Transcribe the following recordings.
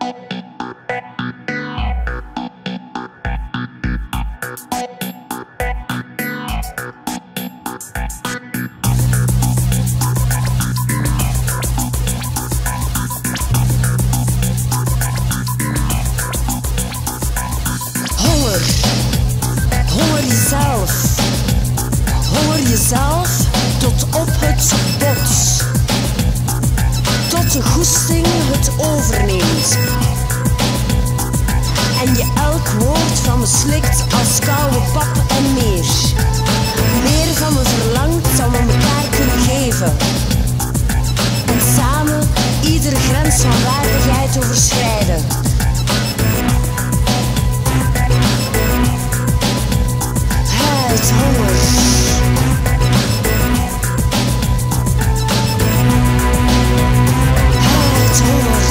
Honger jezelf. Honger jezelf tot op het bot. Tot de goesting het overneemt. En je elk woord van me slikt als koude pap en meer. Meer van me verlangt dan we elkaar kunnen geven. En samen iedere grens van waardigheid overschrijden. Het honger. Het honger.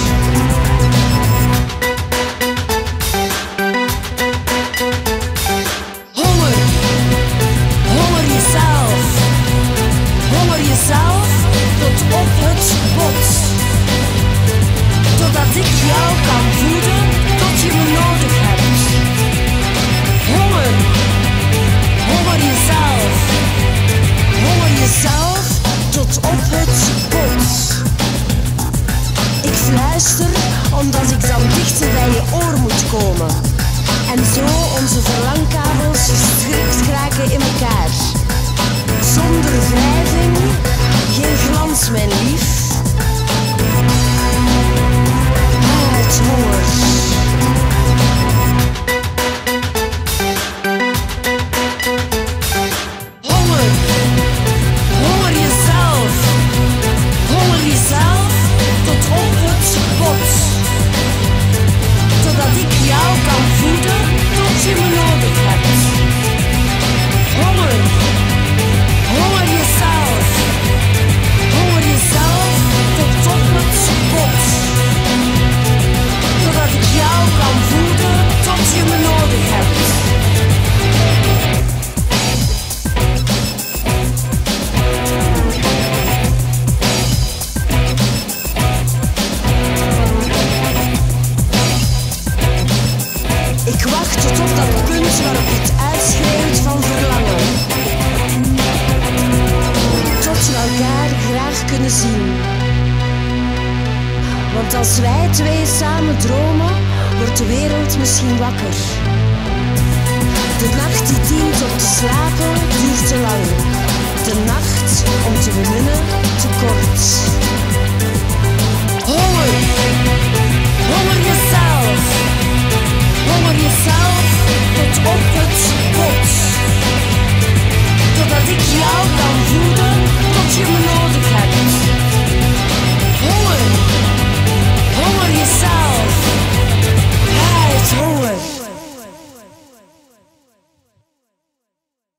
Honger. Honger jezelf. Honger jezelf tot op het bot. Totdat ik jou kan voeden tot je me nodig hebt. Honger. Honger jezelf. Honger jezelf tot op het bot. Ik fluister omdat ik dan dichter bij je oor moet komen. En zo onze verlangkabels gestrikt geraken in elkaar. Zonder wrijving, geen glans mijn lief. Het honger. Totdat ik jou kan voeden tot je me nodig hebt. Honger. Honger jezelf. Honger jezelf tot op het bot. Totdat ik jou kan voeden tot je me nodig hebt. Ik wacht tot op dat punt waarop het uitschreeuwt van verlangen. Tot we elkaar graag kunnen zien. Want als wij twee samen dromen, wordt de wereld misschien wakker. De nacht die dient om te slapen, duurt te lang. De nacht om te beminnen, te kort. Honger!